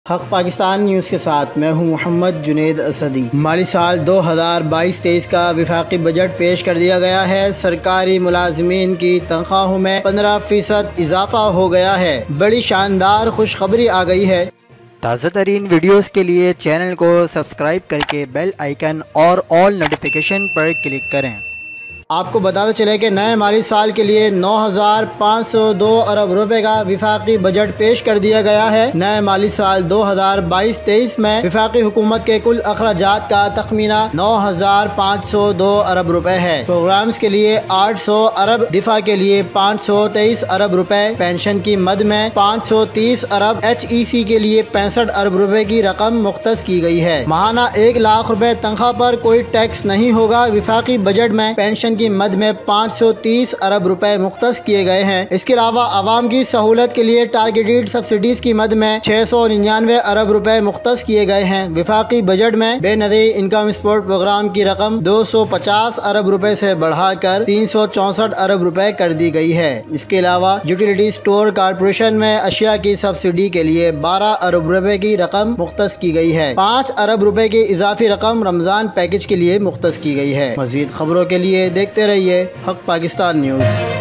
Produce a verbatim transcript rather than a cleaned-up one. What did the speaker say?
हक पाकिस्तान न्यूज़ के साथ मैं हूं मोहम्मद जुनेद असदी। माली साल दो हज़ार बाईस तेईस का विफाकी बजट पेश कर दिया गया है। सरकारी मुलाजमीन की तनख्वाहों में पंद्रह फीसद इजाफा हो गया है। बड़ी शानदार खुशखबरी आ गई है। ताज़ा तरीन वीडियोज़ के लिए चैनल को सब्सक्राइब करके बेल आइकन और ऑल नोटिफिकेशन पर क्लिक करें। आपको बताते चले कि नए माली साल के लिए नौ हज़ार पाँच सौ दो अरब रुपए का विफाकी बजट पेश कर दिया गया है। नए माली साल दो हज़ार बाईस तेईस में विफाकी हुकूमत के कुल अखराजात का तखमीना नौ हज़ार पाँच सौ दो अरब रुपए है। प्रोग्राम्स के लिए आठ सौ अरब, दिफा के लिए पाँच सौ तेईस अरब रुपए, पेंशन की मद में पाँच सौ तीस अरब, एच ई सी के लिए पैंसठ अरब रुपए की रकम मुख्तस की गई है। माहाना एक लाख रुपए तनख्वाह पर कोई टैक्स नहीं होगा। विफाकी बजट में पेंशन की मद में पाँच सौ तीस अरब रुपए मुख्तस किए गए हैं। इसके अलावा आवाम की सहूलत के लिए टारगेटेड सब्सिडीज की मद में छह सौ निन्यानवे अरब रुपए मुख्तस किए गए हैं। विफाकी बजट में बेनज़ीर इनकम सपोर्ट प्रोग्राम की रकम दो सौ पचास अरब रुपए से बढ़ाकर तीन सौ चौसठ अरब रुपए कर दी गई है। इसके अलावा यूटिलिटी स्टोर कारपोरेशन में अशिया की सब्सिडी के लिए बारह अरब रुपए की रकम मुख्तस की गई है। पाँच अरब रुपए की इजाफी रकम रमजान पैकेज के लिए मुख्तस की गई है। मजीद खबरों के लिए देखते रहिए हक पाकिस्तान न्यूज़।